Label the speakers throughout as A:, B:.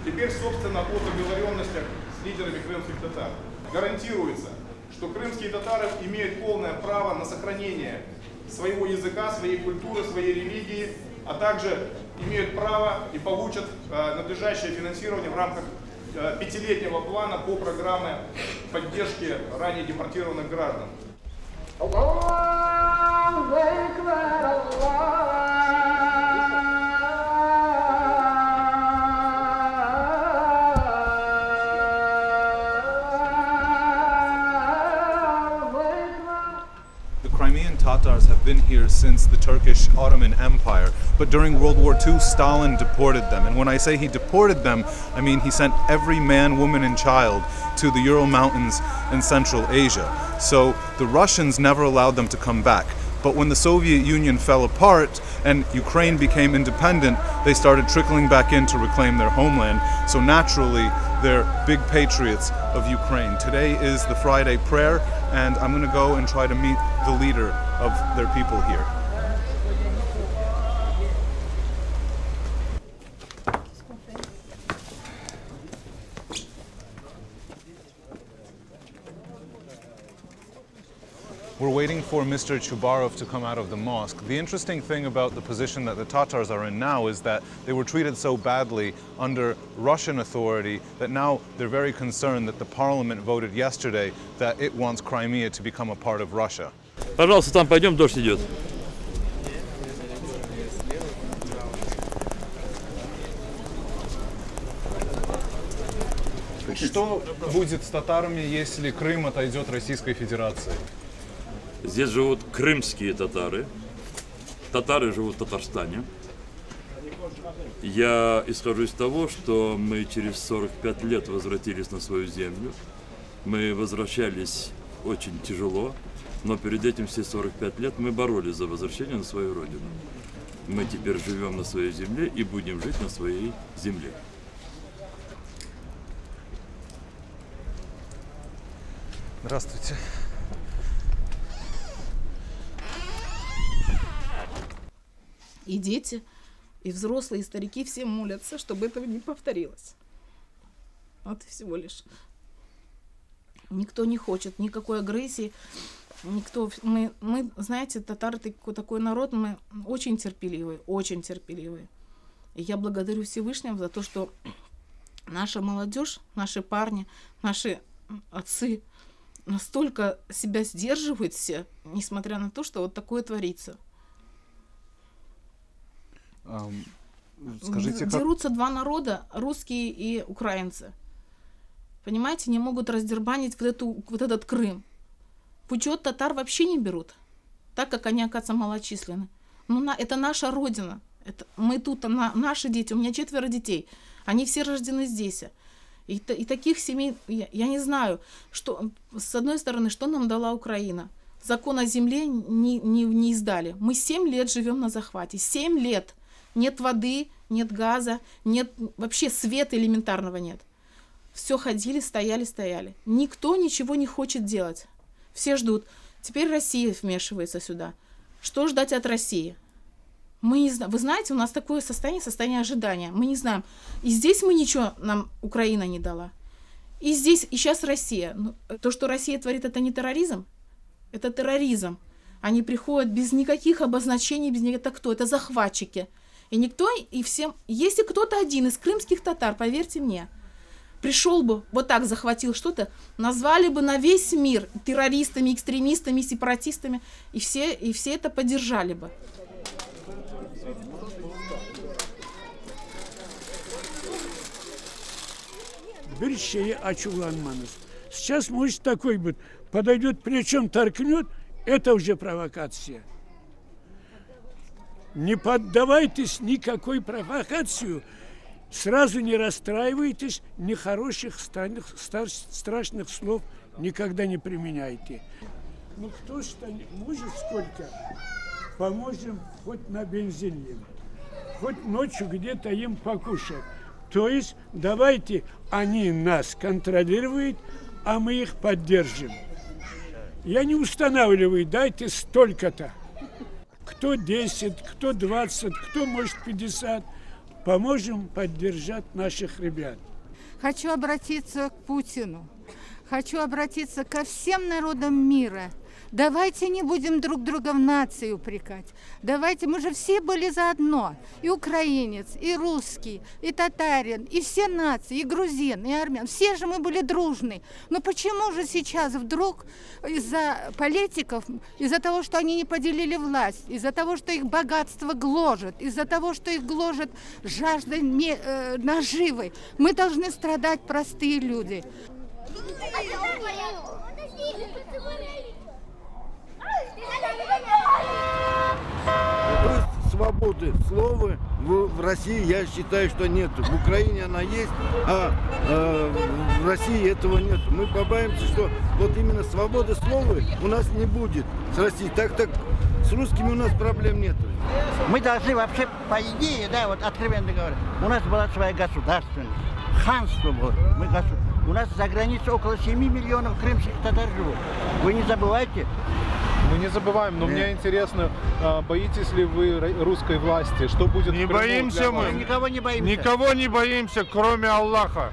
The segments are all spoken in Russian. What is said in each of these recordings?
A: Теперь, собственно, о договоренностях с лидерами крымских татар. Гарантируется, что крымские татары имеют полное право на сохранение своего языка, своей культуры, своей религии, а также имеют право и получат надлежащее финансирование в рамках пятилетнего плана по программе поддержки ранее депортированных граждан.
B: Tatars have been here since the Turkish Ottoman Empire, but during World War II, Stalin deported them. And when I say he deported them, I mean he sent every man, woman, and child to the Ural Mountains in Central Asia. So the Russians never allowed them to come back. But when the Soviet Union fell apart and Ukraine became independent, they started trickling back in to reclaim their homeland. So naturally, they're big patriots of Ukraine. Today is the Friday prayer, and I'm going to go and try to meet the leader of their people here. We're waiting for Mr. Chubarov to come out of the mosque. The interesting thing about the position that the Tatars are in now is that they were treated so badly under Russian authority that now they're very concerned that the parliament voted yesterday that it wants Crimea to become a part of Russia.
C: Пожалуйста, там пойдем, дождь идет.
B: Что будет с татарами, если Крым отойдет Российской Федерации?
C: Здесь живут крымские татары. Татары живут в Татарстане. Я исхожу из того, что мы через 45 лет возвратились на свою землю. Мы возвращались очень тяжело, но перед этим все 45 лет мы боролись за возвращение на свою родину. Мы теперь живем на своей земле и будем жить на своей земле.
B: Здравствуйте.
D: И дети, и взрослые, и старики все молятся, чтобы этого не повторилось. Вот и всего лишь. Никто не хочет никакой агрессии. Никто. Мы знаете, татары такой народ, мы очень терпеливые, очень терпеливые. И я благодарю Всевышнего за то, что наша молодежь, наши парни, наши отцы настолько себя сдерживают все, несмотря на то, что вот такое творится.
B: Скажите,
D: дерутся два народа, русские и украинцы. Понимаете, не могут раздербанить вот этот Крым. В учет татар вообще не берут, так как они, оказывается, малочисленны. Это наша родина. Мы тут, наши дети, у меня 4 детей. Они все рождены здесь. И таких семей, я не знаю, что, с одной стороны, что нам дала Украина. Закон о земле не издали. Мы 7 лет живем на захвате. 7 лет. Нет воды, нет газа, нет вообще света элементарного нет. Все ходили, стояли. Никто ничего не хочет делать. Все ждут. Теперь Россия вмешивается сюда. Что ждать от России? Мы не знаем. Вы знаете, у нас такое состояние ожидания. Мы не знаем. И здесь нам Украина не дала. И здесь, и сейчас Россия. То, что Россия творит, это не терроризм? Это терроризм. Они приходят без никаких обозначений, это кто? Это захватчики. И никто, и всем... Если кто-то один из крымских татар, поверьте мне, пришел бы, вот так захватил что-то, назвали бы на весь мир террористами, экстремистами, сепаратистами, и все это поддержали бы.
E: Bir şeyi açıklanmanız. Сейчас может такой быть, подойдет, причем торкнет, это уже провокация. Не поддавайтесь никакой провокации, сразу не расстраивайтесь, нехороших, страшных слов никогда не применяйте. Ну кто что может сколько, поможем хоть на бензине, хоть ночью где-то им покушать. То есть давайте они нас контролируют, а мы их поддержим. Я не устанавливаю, дайте столько-то. Кто 10, кто 20, кто может 50. поможем поддержать наших ребят.
F: Хочу обратиться к Путину. Хочу обратиться ко всем народам мира. Давайте не будем друг друга в нации упрекать. Давайте, мы же все были заодно. И украинец, и русский, и татарин, и все нации, и грузин, и армян. Все же мы были дружны. Но почему же сейчас вдруг из-за политиков, из-за того, что они не поделили власть, из-за того, что их богатство гложет, из-за того, что их гложет жажда наживы, мы должны страдать, простые люди?
G: Свободы слова в России, я считаю, что нет. В Украине она есть, а в России этого нет. Мы побаимся, что вот именно свободы слова у нас не будет с Россией. Так с русскими у нас проблем нет.
H: Мы должны вообще, по идее, да, вот откровенно говоря, у нас была своя государственность, ханство было. У нас за границей около 7 миллионов крымских татар живут. Вы не забывайте.
I: Мы не забываем, но мне интересно, боитесь ли вы русской власти? Что будет
G: Не боимся мы.
H: Никого не боимся.
G: Никого не боимся, кроме Аллаха.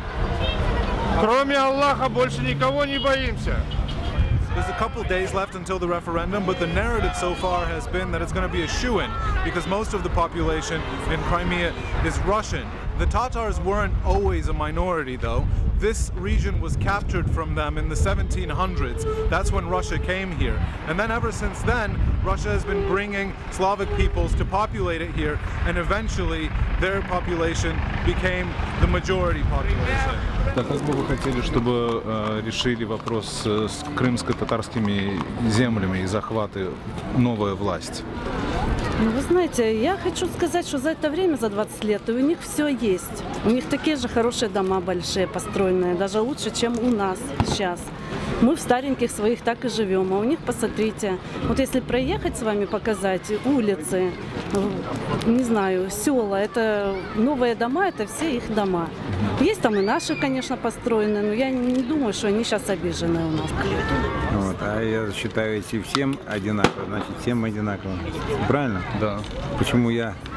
G: Кроме Аллаха больше никого не боимся.
B: There's a couple days left until the referendum, but the narrative so far has been that it's going to be a shoo-in because most of the population in Crimea is Russian. The Tatars weren't always a minority, though. This region was captured from them in the 1700s. That's when Russia came here. And then ever since then, Russia has been bringing Slavic peoples to populate it here, and eventually their population became the majority population.
I: Как бы вы хотели, чтобы решили вопрос с крымско-татарскими землями и захваты новая власть?
J: Ну, вы знаете, я хочу сказать, что за это время, за 20 лет, у них все есть. У них такие же хорошие дома большие, построенные, даже лучше, чем у нас сейчас. Мы в стареньких своих так и живем, а у них, посмотрите, вот если проехать с вами, показать улицы, не знаю, села, это новые дома, это все их дома. Есть там и наши, конечно, построенные, но я не думаю, что они сейчас обижены у нас.
K: Вот, а я считаю, если всем одинаково, значит всем одинаково. Правильно?
I: Да.
K: Почему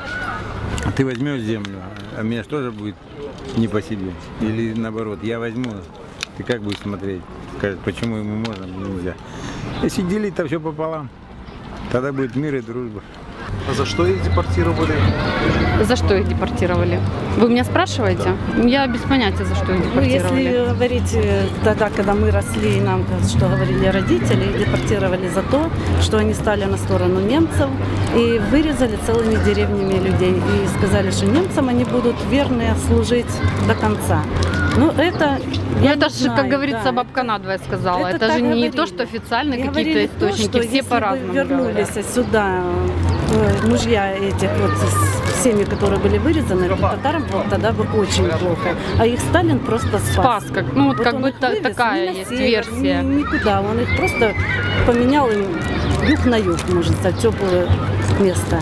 K: ты возьмешь землю, а мне же тоже будет не по себе? Или наоборот, я возьму, ты как будешь смотреть? Скажет, почему ему можно, нельзя. Если делить, то все пополам, тогда будет мир и дружба.
I: А за что их депортировали?
L: За что их депортировали? Вы меня спрашиваете? Да. Я без понятия, за что их депортировали.
J: Ну, если говорить тогда, когда мы росли, нам, что говорили родители, их депортировали за то, что они стали на сторону немцев и вырезали целыми деревнями людей. И сказали, что немцам они будут верные служить до конца. Ну, это...
L: Это же, как говорится, бабка надвое сказала. Это же не то, что официально какие-то источники, все по-разному
J: вернулись сюда мужья этих вот семьи, которые были вырезаны, татарам тогда бы очень плохо. А их Сталин просто спас.
L: Как, ну, вот как бы такая есть версия.
J: Никуда, он их просто поменял им юг на юг, можно сказать, теплое место.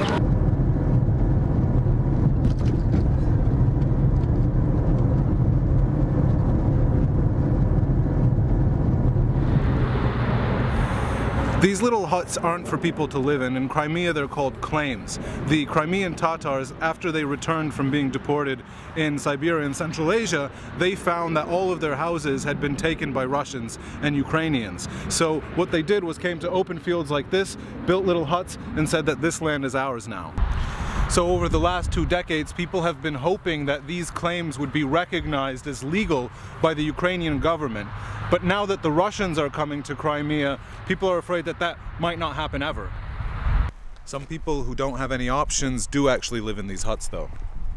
B: These little huts aren't for people to live in. In Crimea, they're called claims. The Crimean Tatars, after they returned from being deported in Siberia and Central Asia, they found that all of their houses had been taken by Russians and Ukrainians. So what they did was came to open fields like this, built little huts, and said that this land is ours now. So over the last 2 decades, people have been hoping that these claims would be recognized as legal by the Ukrainian government. But now that the Russians are coming to Crimea, people are afraid that that might not happen ever. Some people who don't have any options do actually live in these huts, though.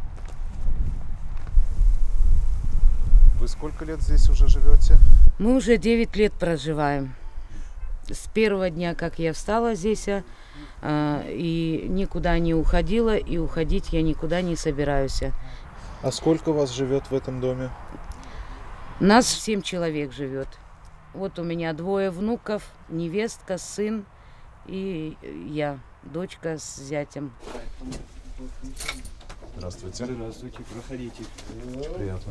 I: Вы сколько лет здесь уже живете?
M: Мы уже 9 лет проживаем. С первого дня, как я встала здесь, и никуда не уходила, и уходить я никуда не собираюсь.
I: А сколько вас живет в этом доме?
M: Нас 7 человек живет. Вот у меня 2 внуков, невестка, сын и я, дочка с зятем.
I: Здравствуйте.
N: Здравствуйте, проходите.
I: Очень приятно.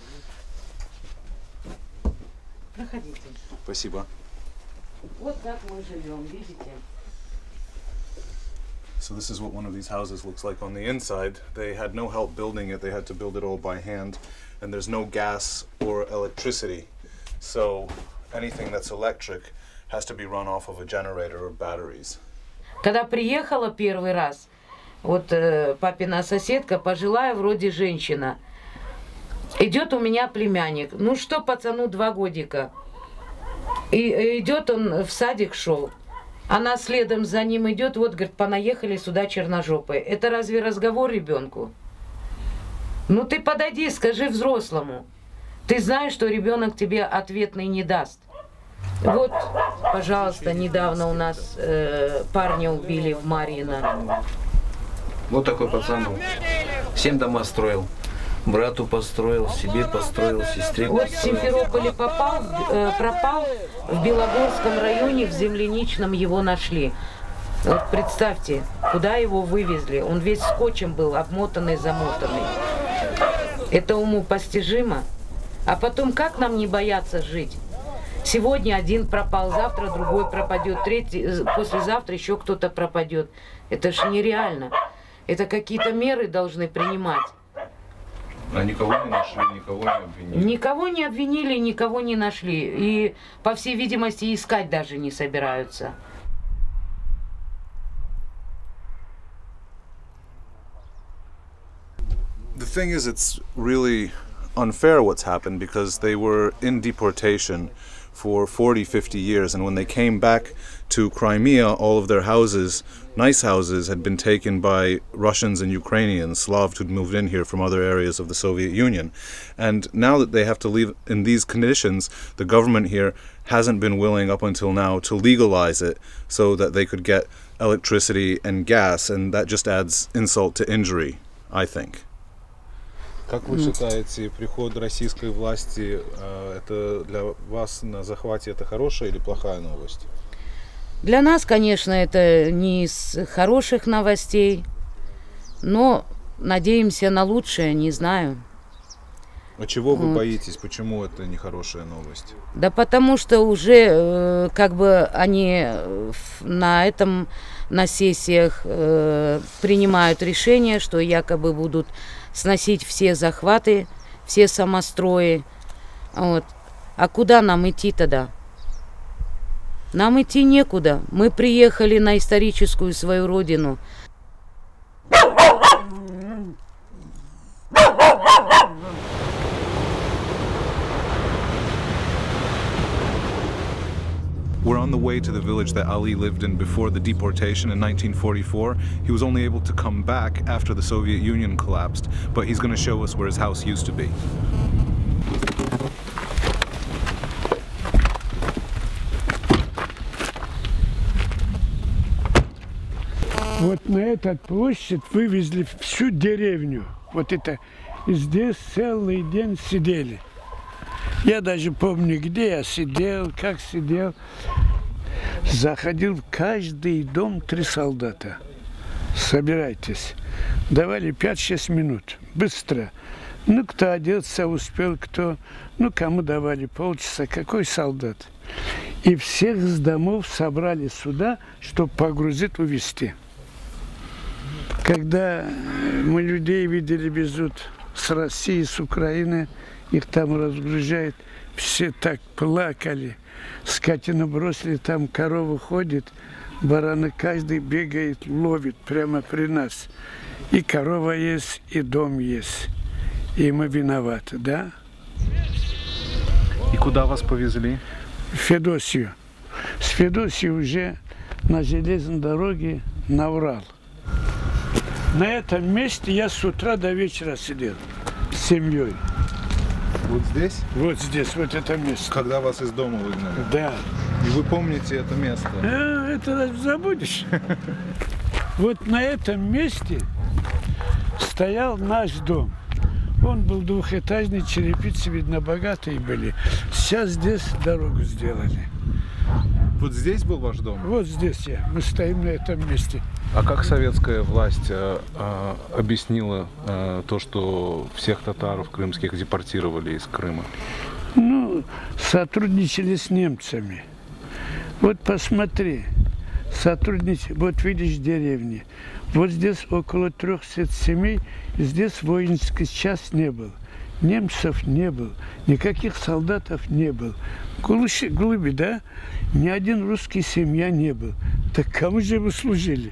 M: Проходите.
B: Спасибо.
M: Вот так мы живем, видите?
B: So this is what one of these houses looks like on the inside. They had no help building it. They had to build it all by hand. And there's no gas or electricity. So anything that's electric has to be run off of a generator or batteries.
M: Когда приехала первый раз, вот папина соседка, пожилая вроде женщина, идет у меня племянник. Ну что, пацану 2 годика. И идет он в садик шел. Она следом за ним идет, вот, говорит, понаехали сюда черножопые. Это разве разговор ребенку? Ну ты подойди, скажи взрослому. Ты знаешь, что ребенок тебе ответный не даст. Вот, пожалуйста, недавно у нас парня убили в Марьино.
N: Вот такой пацан был. 7 дома строил. Брату построил, себе построил, сестре.
M: Вот в Симферополе пропал, в Белогорском районе, в Земляничном его нашли. Вот представьте, куда его вывезли. Он весь скотчем был, обмотанный, замотанный. Это уму постижимо. А потом, как нам не бояться жить? Сегодня один пропал, завтра другой пропадет, третий, послезавтра еще кто-то пропадет. Это ж нереально. Это какие-то меры должны принимать.
I: А никого не нашли, никого не обвинили?
M: Никого не обвинили, никого не нашли. И, по всей видимости, искать даже не собираются.
B: The thing is, it's really unfair what's happened because they were in deportation for 40, 50 years, and when they came back to Crimea, all of their houses, nice houses, had been taken by Russians and Ukrainians, Slavs who'd moved in here from other areas of the Soviet Union. And now that they have to leave in these conditions, the government here hasn't been willing up until now to legalize it so that they could get electricity and gas, and that just adds insult to injury, I think.
I: Как вы считаете, приход российской власти, это для вас на захвате это хорошая или плохая новость?
M: Для нас, конечно, это не из хороших новостей, но надеемся на лучшее, не знаю.
I: А чего вы боитесь? Почему это не хорошая новость?
M: Да потому что уже как бы они на сессиях принимают решение, что якобы будут сносить все захваты, все самострои. Вот. А куда нам идти тогда? Нам идти некуда. Мы приехали на историческую свою родину.
B: We're on the way to the village that Ali lived in before the deportation in 1944. He was only able to come back after the Soviet Union collapsed, but he's going to show us where his house used to be.
E: Вот на эту площадь вывезли всю деревню. Вот это. И здесь целый день сидели. Я даже помню, где я сидел, как сидел. Заходил в каждый дом 3 солдата. Собирайтесь. Давали 5-6 минут. Быстро. Ну, кто одеться успел, кто... Ну, кому давали полчаса. Какой солдат? И всех с домов собрали сюда, чтобы погрузить, увезти. Когда мы людей видели, везут с России, с Украины, их там разгружают, все так плакали. Скотину бросили, там корова ходит, бараны, каждый бегает, ловит прямо при нас. И корова есть, и дом есть. И мы виноваты, да?
I: И куда вас повезли?
E: В Федосию. С Федосии уже на железной дороге на Урал. На этом месте я с утра до вечера сидел с семьей.
I: Вот здесь?
E: Вот здесь, вот это место.
I: Когда вас из дома выгнали?
E: Да.
I: И вы помните это место?
E: Это забудешь. Вот на этом месте стоял наш дом. Он был двухэтажный, черепицы, видно, богатые были. Сейчас здесь дорогу сделали.
I: Вот здесь был ваш дом?
E: Вот здесь мы стоим на этом месте.
I: А как советская власть объяснила то, что всех татаров крымских депортировали из Крыма?
E: Ну, сотрудничали с немцами. Вот посмотри, сотрудничали, вот видишь деревни. Вот здесь около 300 семей, и здесь воинский час не был. Немцев не было, никаких солдатов не было. Глуби, да? Ни один русский семья не был. Так кому же вы служили?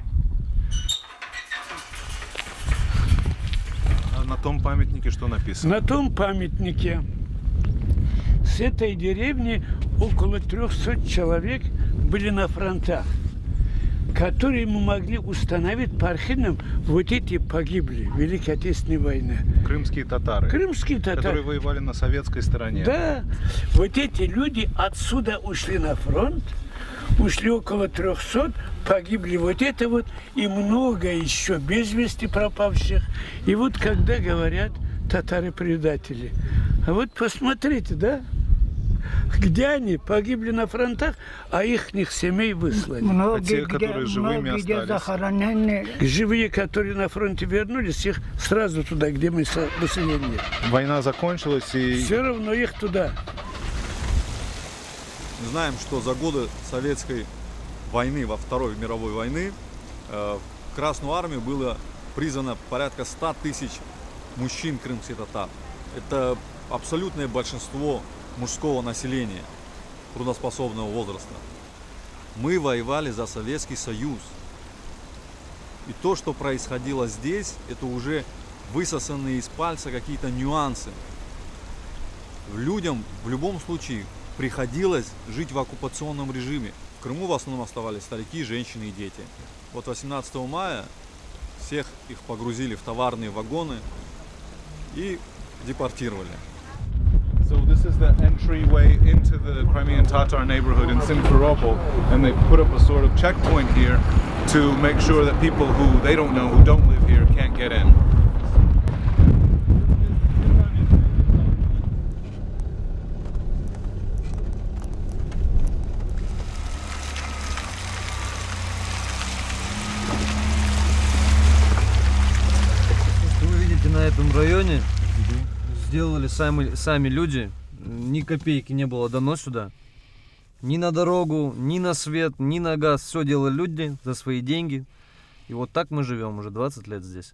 B: А на том памятнике что написано?
E: На том памятнике с этой деревни около 300 человек были на фронтах, которые мы могли установить по архивам, вот эти погибли в Великой Отечественной войне.
B: Крымские татары.
E: Крымские татары.
B: Которые воевали на советской стороне.
E: Да. Вот эти люди отсюда ушли на фронт, ушли около 300, погибли вот это вот, и много еще без вести пропавших. И вот когда говорят татары-предатели, а вот посмотрите, да? Где они? Погибли на фронтах, а ихних семей выслали.
B: А те, которые живыми остались?
E: Живые, которые на фронте вернулись, их сразу туда, где мы поселили.
B: Война закончилась и...
E: Все равно их туда.
O: Мы знаем, что за годы советской войны, во Второй мировой войны, в Красную армию было призвано порядка 100 тысяч мужчин крымских татар. Это абсолютное большинство мужского населения трудоспособного возраста. Мы воевали за Советский Союз. И то, что происходило здесь, это уже высосанные из пальца какие-то нюансы. Людям в любом случае приходилось жить в оккупационном режиме. В Крыму в основном оставались старики, женщины и дети. Вот 18 мая всех их погрузили в товарные вагоны и депортировали.
B: So this is the entryway into the Crimean Tatar neighborhood in Simferopol, and they put up a sort of checkpoint here to make sure that people who they don't know, who don't live here, can't get in.
P: Вы видите, на этом районе сделали сами люди, ни копейки не было дано сюда, ни на дорогу, ни на свет, ни на газ, все делали люди за свои деньги, и вот так мы живем уже 20 лет здесь.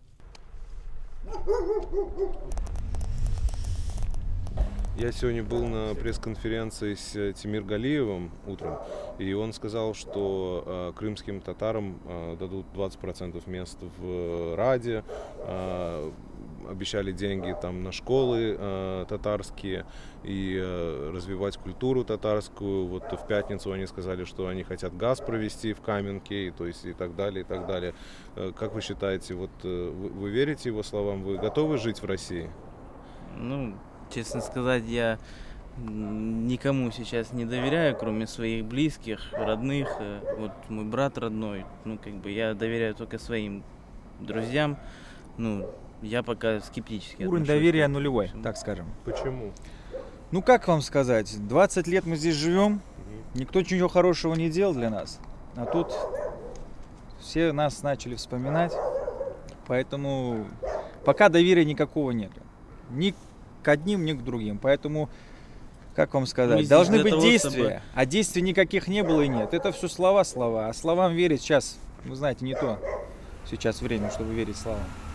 I: Я сегодня был на пресс-конференции с Тимиргалиевым утром, и он сказал, что крымским татарам дадут 20% мест в Раде, обещали деньги там на школы татарские и развивать культуру татарскую. Вот в пятницу они сказали, что они хотят газ провести в Каменке, то есть и так далее, и так далее. Как вы считаете, вот вы верите его словам? Вы готовы жить в России?
Q: Ну, честно сказать, я никому сейчас не доверяю, кроме своих близких, родных. Вот мой брат родной, ну, как бы я доверяю только своим друзьям. Ну, я пока скептически.
R: Уровень доверия нулевой, так скажем.
I: Почему?
R: Ну, как вам сказать, 20 лет мы здесь живем, никто ничего хорошего не делал для нас. А тут все нас начали вспоминать, поэтому пока доверия никакого нету. Ни к одним, ни к другим. Поэтому, как вам сказать, должны быть действия, а действий никаких не было и нет. Это все слова. А словам верить сейчас, вы знаете, не то сейчас время, чтобы верить словам.